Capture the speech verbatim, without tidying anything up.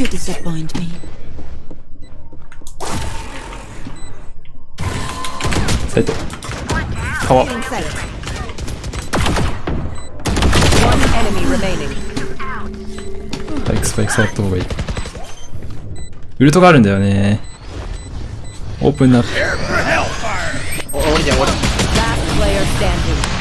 You disappoint me. サイト川 One enemy remaining. スパイクスパイク触った方がいい。ウルトがあるんだよね。オープンな。 お、降りて降りて。 Last player standing.